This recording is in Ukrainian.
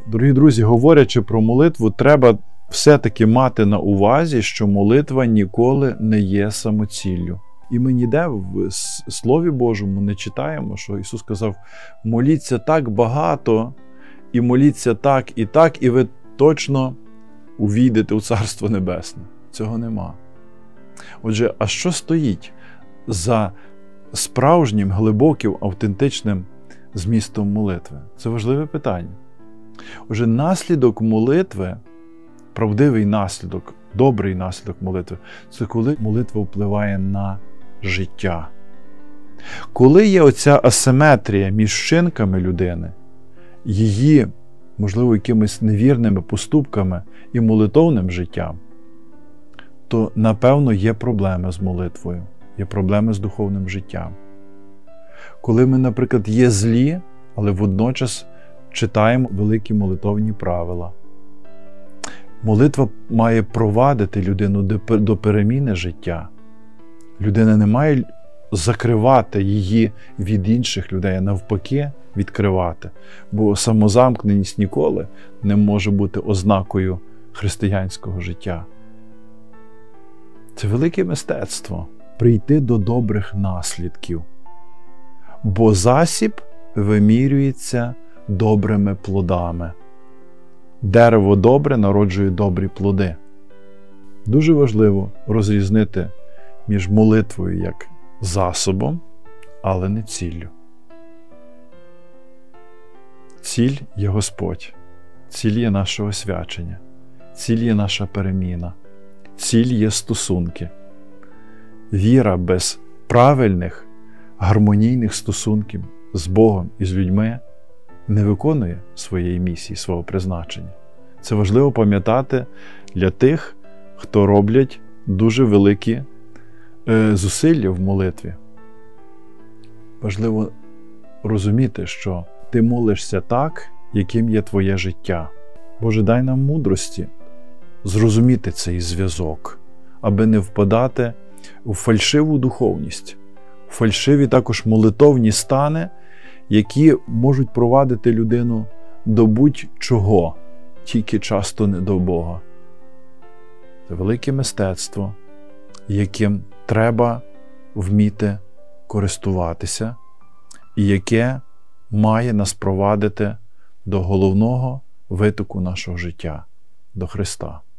Дорогі друзі, говорячи про молитву, треба все-таки мати на увазі, що молитва ніколи не є самоціллю. І ми ніде в Слові Божому не читаємо, що Ісус сказав: моліться так багато, і моліться так, і ви точно увійдете у Царство Небесне. Цього нема. Отже, а що стоїть за справжнім, глибоким, автентичним змістом молитви? Це важливе питання. Отже, наслідок молитви, правдивий наслідок, добрий наслідок молитви – це коли молитва впливає на життя. Коли є оця асиметрія між вчинками людини, її, можливо, якимись невірними поступками і молитовним життям, то, напевно, є проблеми з молитвою, є проблеми з духовним життям. Коли ми, наприклад, є злі, але водночас читаємо великі молитовні правила. Молитва має провадити людину до переміни життя. Людина не має закривати її від інших людей, а навпаки відкривати. Бо самозамкненість ніколи не може бути ознакою християнського життя. Це велике мистецтво – прийти до добрих наслідків. Бо засіб вимірюється добрими плодами. Дерево добре народжує добрі плоди. Дуже важливо розрізнити між молитвою як засобом, але не ціллю. Ціль є Господь. Ціль є наше освячення. Ціль є наша переміна. Ціль є стосунки. Віра без правильних, гармонійних стосунків з Богом і з людьми не виконує своєї місії, свого призначення. Це важливо пам'ятати для тих, хто роблять дуже великі зусилля в молитві. Важливо розуміти, що ти молишся так, яким є твоє життя. Боже, дай нам мудрості зрозуміти цей зв'язок, аби не впадати у фальшиву духовність, у фальшиві також молитовні стани, які можуть провадити людину до будь-чого, тільки часто не до Бога. Це велике мистецтво, яким треба вміти користуватися і яке має нас провадити до головного витоку нашого життя – до Христа.